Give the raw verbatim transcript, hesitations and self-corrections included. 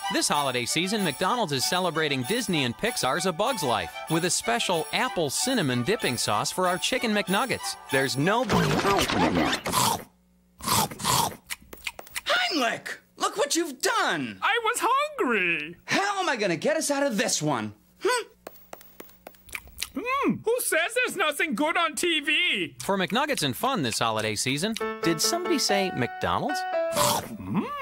This holiday season, McDonald's is celebrating Disney and Pixar's A Bug's Life with a special apple cinnamon dipping sauce for our Chicken McNuggets. There's no... Heimlich! Look what you've done! I was hungry! How am I gonna get us out of this one? Hmm? Mm, who says there's nothing good on T V? For McNuggets and fun this holiday season, did somebody say McDonald's? Mm.